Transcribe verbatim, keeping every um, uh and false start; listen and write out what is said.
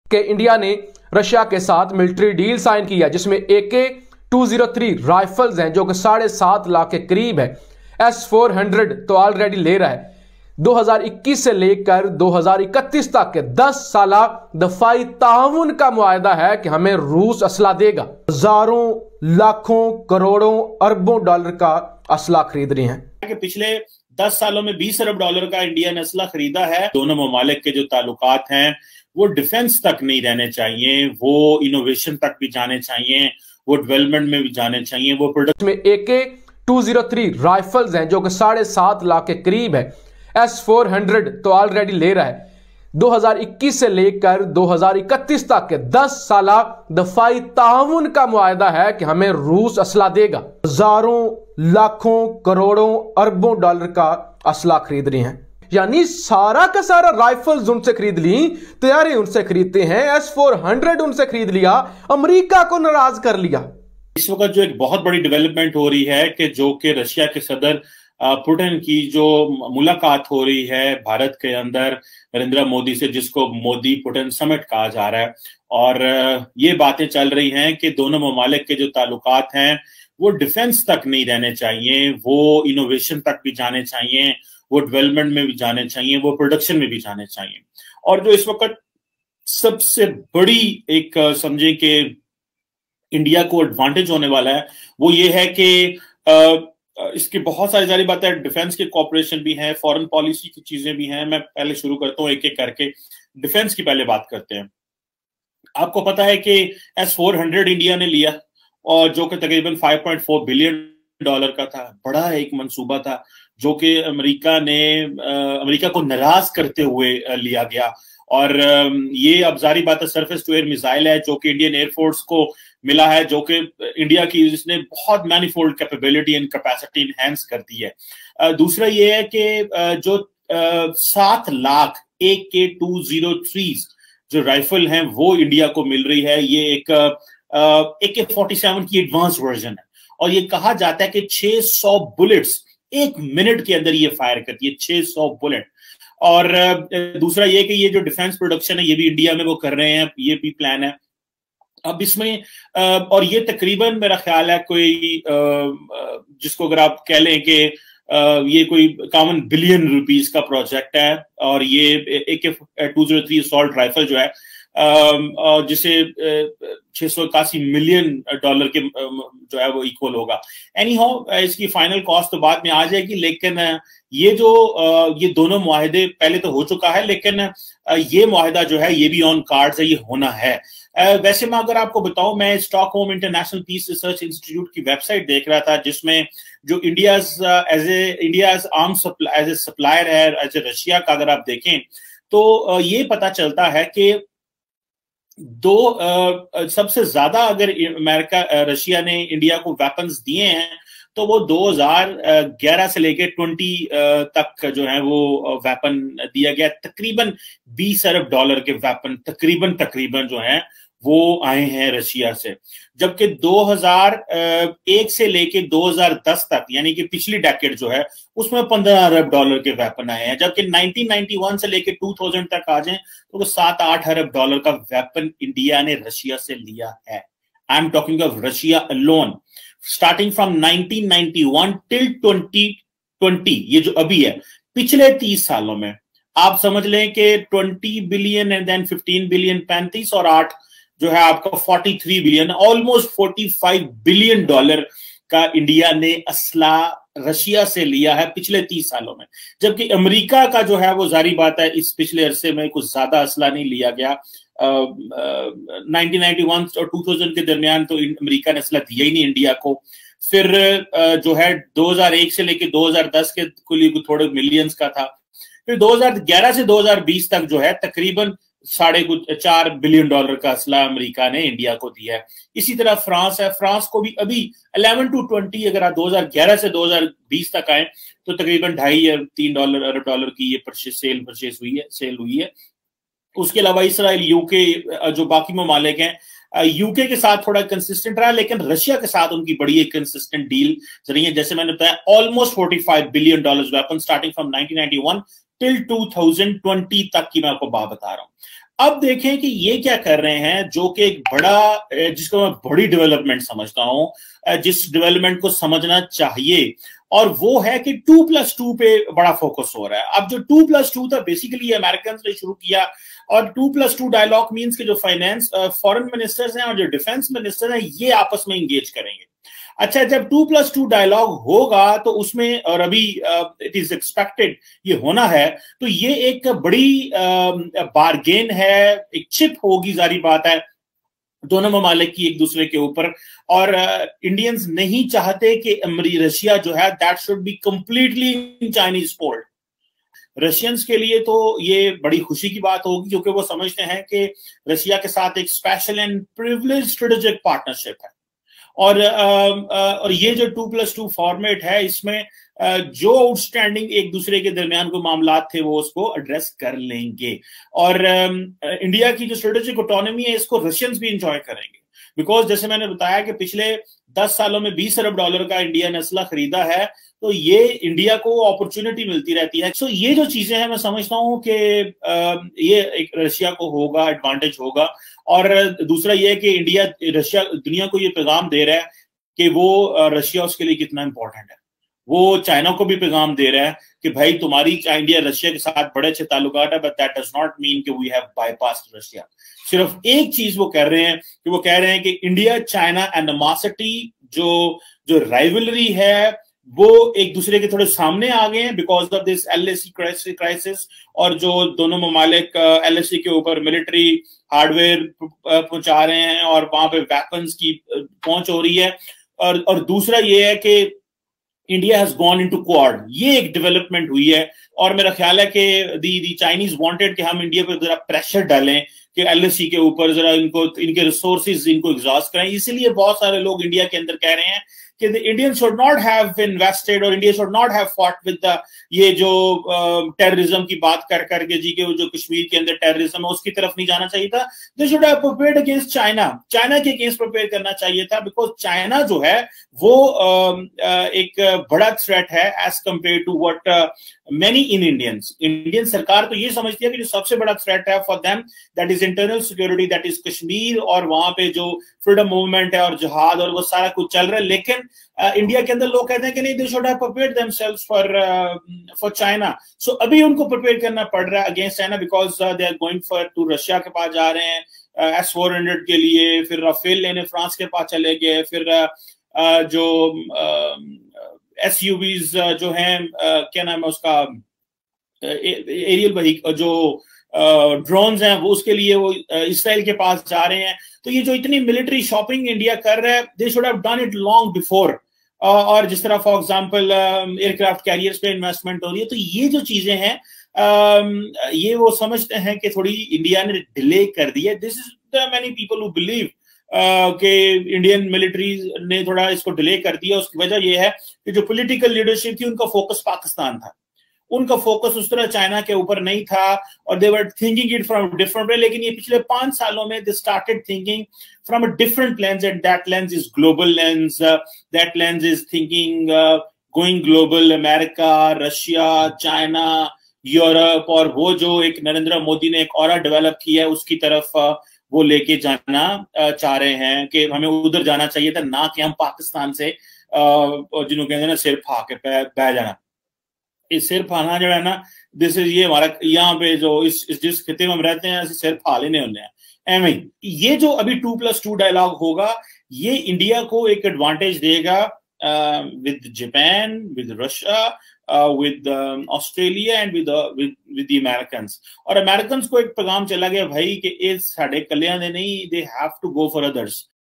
कि इंडिया ने रशिया के साथ मिलिट्री डील साइन की है जिसमें ए K two zero three rifles हैं जो कि साढ़े सात लाख के करीब है। एस फोर हंड्रेड तो ऑलरेडी ले रहा है। दो हज़ार इक्कीस से लेकर दो हज़ार इकतीस तक के दस साला दफाई ताउन का मुआहदा है कि हमें रूस असला देगा। हजारों लाखों करोड़ों अरबों डॉलर का असला खरीद रहे हैं कि पिछले दस सालों में बीस अरब डॉलर का इंडिया ने असला खरीदा है। दोनों ममालिक के जो ताल्लुकात हैं वो डिफेंस तक नहीं रहने चाहिए, वो इनोवेशन तक भी जाने चाहिए, वो डेवलपमेंट में भी जाने चाहिए, वो प्रोडक्ट में ए K two zero three rifles हैं जो कि साढ़े सात लाख के करीब है। एस फोर हंड्रेड तो ऑलरेडी ले रहा है। दो हज़ार इक्कीस से लेकर दो हज़ार इकतीस तक के दस साला दफाई ताउन का मुआहदा है कि हमें रूस असला देगा। हजारों लाखों करोड़ों अरबों डॉलर का असला खरीद रहे हैं, यानी सारा का सारा राइफल्स उनसे खरीद ली, तैयारी उनसे खरीदते हैं। एस फोर हंड्रेड उनसे खरीद लिया, अमेरिका को नाराज कर लिया। इस वक्त जो एक बहुत बड़ी डेवलपमेंट हो रही है कि जो कि रशिया के सदर पुतिन की जो मुलाकात हो रही है भारत के अंदर नरेंद्र मोदी से, जिसको मोदी पुतिन समिट कहा जा रहा है, और ये बातें चल रही हैं कि दोनों ममालिक के जो ताल्लुकात हैं वो डिफेंस तक नहीं रहने चाहिए, वो इनोवेशन तक भी जाने चाहिए, वो डेवलपमेंट में भी जाने चाहिए, वो प्रोडक्शन में भी जाने चाहिए। और जो इस वक्त सबसे बड़ी एक समझे कि इंडिया को एडवांटेज होने वाला है वो ये है कि इसकी बहुत सारी सारी बातें, डिफेंस के कॉपरेशन भी हैं, फॉरेन पॉलिसी की चीजें भी हैं। मैं पहले शुरू करता हूँ एक एक करके। डिफेंस की पहले बात करते हैं। आपको पता है कि एस फोर हंड्रेड इंडिया ने लिया और जो कि तकरीबन five point four billion dollar का था। बड़ा एक मंसूबा था जो कि अमेरिका ने अमेरिका को नाराज करते हुए लिया गया। और ये अब जारी बात है सरफेस टू एयर मिसाइल है जो कि इंडियन एयरफोर्स को मिला है, जो कि इंडिया की जिसने बहुत manifold capability and capacity enhance कर दी है। दूसरा ये है कि जो सात lakh A K two zero three जो राइफल हैं वो इंडिया को मिल रही है। ये एक ए के फोर्टी सेवन की एडवांस वर्जन है और ये कहा जाता है कि छह सौ बुलेट्स एक मिनट के अंदर ये फायर करती है, छह सौ बुलेट। और दूसरा ये कि ये जो डिफेंस प्रोडक्शन है ये भी इंडिया में वो कर रहे हैं, ये भी प्लान है अब इसमें। और ये तकरीबन मेरा ख्याल है कोई जिसको अगर आप कह लें कि ये कोई कामन बिलियन रुपीस का प्रोजेक्ट है। और ये A K two zero three assault rifle जो है जिसे छह सौ इक्यासी मिलियन डॉलर के जो है वो इक्वल होगा। एनी हाउ इसकी फाइनल कॉस्ट तो बाद में आ जाएगी, लेकिन ये जो ये दोनों मुआहदे पहले तो हो चुका है, लेकिन ये मुआहदा जो है ये भी ऑन कार्ड्स है, ये होना है। वैसे मैं अगर आपको बताऊं, मैं Stockholm International Peace Research Institute की वेबसाइट देख रहा था जिसमें जो India as a India arm as a supplier है एज ए रशिया का अगर आप देखें तो ये पता चलता है कि दो uh, सबसे ज्यादा अगर अमेरिका रशिया ने इंडिया को वेपन्स दिए हैं तो वो दो हज़ार ग्यारह से लेकर बीस तक जो है वो वेपन दिया गया। तकरीबन बीस अरब डॉलर के वेपन तकरीबन तकरीबन जो है वो आए हैं रशिया से, जबकि दो हज़ार एक से लेके दो हज़ार दस तक यानी कि पिछली डेकेड जो है उसमें पंद्रह अरब डॉलर के वेपन आए हैं, जबकि नाइनटीन नाइंटी वन से लेके दो हज़ार तक आ जाएं तो सात आठ अरब डॉलर का वेपन इंडिया ने रशिया से लिया है। I am talking of Russia alone, starting from nineteen ninety one till twenty twenty, ये जो अभी है पिछले तीस सालों में आप समझ लें कि twenty billion and then fifteen billion, पैंतीस और आठ जो है आपका तैंतालीस बिलियन, ऑलमोस्ट पैंतालीस बिलियन डॉलर का इंडिया ने असला रशिया से लिया है पिछले तीस सालों में। जबकि अमेरिका का जो है वो जारी बात है इस पिछले अरसे में कुछ ज्यादा असला नहीं लिया गया। नाइनटीन नाइंटी वन और दो हज़ार के दरमियान तो अमेरिका ने असला दिया ही नहीं इंडिया को। फिर uh, जो है दो हज़ार एक से लेके दो हज़ार दस के कुल थोड़े मिलियंस का था। फिर दो हज़ार ग्यारह से दो हज़ार बीस तक जो है तकरीबन साढ़े कुछ चार बिलियन डॉलर का असला अमेरिका ने इंडिया को दिया है। इसी तरह फ्रांस है, फ्रांस को भी अभी ग्यारह टू बीस अगर आप दो हज़ार ग्यारह से दो हज़ार बीस तक आए तो तकरीबन ढाई या तीन डॉलर अरब डॉलर की ये परचेस सेल परचेस हुई है सेल हुई है। उसके अलावा इसराइल, यूके जो बाकी ममालिक हैं, यूके के साथ थोड़ा कंसिस्टेंट रहा, लेकिन रशिया के साथ उनकी बड़ी एक कंसिस्टेंट डील रही है। जैसे मैंने बताया ऑलमोस्ट पैंतालीस billion dollars weapon starting from nineteen ninety one till two thousand twenty तक की मैं आपको बात बता रहा हूं। अब देखें कि ये क्या कर रहे हैं, जो कि एक बड़ा, जिसको मैं बड़ी डेवलपमेंट समझता हूं, जिस डेवलपमेंट को समझना चाहिए, और वो है कि टू प्लस टू पे बड़ा फोकस हो रहा है। अब जो टू प्लस टू था बेसिकली अमेरिकन ने शुरू किया, और two plus two dialogue means के जो फाइनेंस फॉरेन मिनिस्टर्स हैं और जो डिफेंस मिनिस्टर हैं ये आपस में इंगेज करेंगे। अच्छा, जब टू प्लस टू डायलॉग होगा तो उसमें, और अभी इट इज एक्सपेक्टेड ये होना है, तो ये एक बड़ी बारगेन है, एक चिप होगी, जारी बात है दोनों ममालिक की एक दूसरे के ऊपर। और इंडियंस uh, नहीं चाहते कि रशिया जो है that should be completely in Chinese fold. Russians के लिए तो ये बड़ी खुशी की बात होगी, क्योंकि वो समझते हैं कि रशिया के साथ एक special and privilege strategic partnership है। और और ये जो टू प्लस टू फॉर्मेट है, इसमें जो आउटस्टैंडिंग एक दूसरे के दरमियान कोई मामलात थे वो उसको एड्रेस कर लेंगे। और इंडिया की जो स्ट्रेटेजिक ऑटोनॉमी है इसको रशियंस भी इंजॉय करेंगे, बिकॉज जैसे मैंने बताया कि पिछले दस सालों में बीस अरब डॉलर का इंडिया ने असला खरीदा है, तो ये इंडिया को अपॉर्चुनिटी मिलती रहती है। सो so, ये जो चीजें हैं मैं समझता हूं कि ये एक रशिया को होगा, एडवांटेज होगा। और दूसरा ये है कि इंडिया रशिया दुनिया को ये पैगाम दे रहा है कि वो रशिया उसके लिए कितना इंपॉर्टेंट है। वो चाइना को भी पैगाम दे रहा है कि भाई तुम्हारी इंडिया रशिया के साथ बड़े अच्छे ताल्लुकात है, but that does not mean कि वी हैव बाईपास्ड रशिया। सिर्फ एक चीज वो कर रहे हैं कि वो कह रहे हैं कि इंडिया चाइना एनिमोसिटी, जो जो राइवलरी है, वो एक दूसरे के थोड़े सामने आ गए हैं because of this LAC crisis. और जो दोनों ममालिक एलएसी के ऊपर मिलिट्री हार्डवेयर पहुंचा रहे हैं और वहां पे वेपन्स की पहुंच हो रही है। और और दूसरा ये है कि India has gone into Quad, ये एक डेवलपमेंट हुई है। और मेरा ख्याल है कि दी दी चाइनीज वांटेड कि हम इंडिया पे जरा प्रेशर डालें कि एलएसी के ऊपर जरा इनको इनके रिसोर्सेज इनको एग्जॉस्ट करें। इसीलिए बहुत सारे लोग इंडिया के अंदर कह रहे हैं कि the Indian should not have invested और India should not have fought with the ये जो टेररिज्म uh, की बात कर करके जी के जो कश्मीर के अंदर टेररिज्म है उसकी तरफ नहीं जाना चाहिए था। They should have prepared against China, China के अगेंस्ट प्रिपेयर करना चाहिए था, बिकॉज चाइना जो है वो uh, uh, एक बड़ा थ्रेट है as compare to what many in Indians. Indian सरकार तो ये समझती है कि जो सबसे बड़ा थ्रेट है for them that is internal security, that is Kashmir, और वहां पे जो फ्रीडम मूवमेंट है और जिहाद और वो सारा कुछ चल रहा है। लेकिन इंडिया uh, के अंदर लोग कहते हैं कि नहीं, they should have prepared themselves for for China. So अभी उनको प्रिपेयर करना पड़ रहा है against China, because they are going for to Russia के पास जा रहे हैं एस फोर हंड्रेड के लिए, फिर राफेल लेने फ्रांस के पास चले गए, फिर uh, uh, जो एस यू वीज जो हैं uh, क्या नाम है उसका, एरियल व्हीकल जो ड्रोन्स हैं, वो उसके लिए वो इसराइल के पास जा रहे हैं। तो ये जो इतनी मिलिट्री शॉपिंग इंडिया कर रहा है, they should have done it long before. और जिस तरह फॉर एग्जांपल एयरक्राफ्ट कैरियर्स पे इन्वेस्टमेंट हो रही है, तो ये जो चीजें हैं uh, ये वो समझते हैं कि थोड़ी इंडिया ने डिले कर दी है। This is the many people who believe कि इंडियन मिलिट्री ने थोड़ा इसको डिले कर दिया। उसकी वजह यह है कि जो पॉलिटिकल लीडरशिप थी उनका फोकस पाकिस्तान था, उनका फोकस उस तरह चाइना के ऊपर नहीं था, और they were thinking it from different way. लेकिन ये पिछले पांच सालों में they started thinking from a different lens, and that lens is global lens, that lens is thinking going global, America, Russia, China, Europe, और वो जो एक नरेंद्र मोदी ने एक और डेवलप किया है उसकी तरफ uh, वो लेके जाना चाह रहे हैं कि हमें उधर जाना चाहिए था, ना कि हम पाकिस्तान से जिन्होंने कहते हैं ना सिर फा के बह जाना। इस सिर फाना जो है ना, दिस इज ये हमारा यहाँ पे जो इस, इस जिस खिते में हम रहते हैं ऐसे सिर फा लेने होने हैं एम ही। ये जो अभी टू प्लस टू डायलॉग होगा ये इंडिया को एक एडवांटेज देगा with Japan, with Russia, with Australia and with with the Americans. और अमेरिकन्स को एक पैगाम चला गया भाई कि इस साढ़े कल्याण ने नहीं, they have to go for others.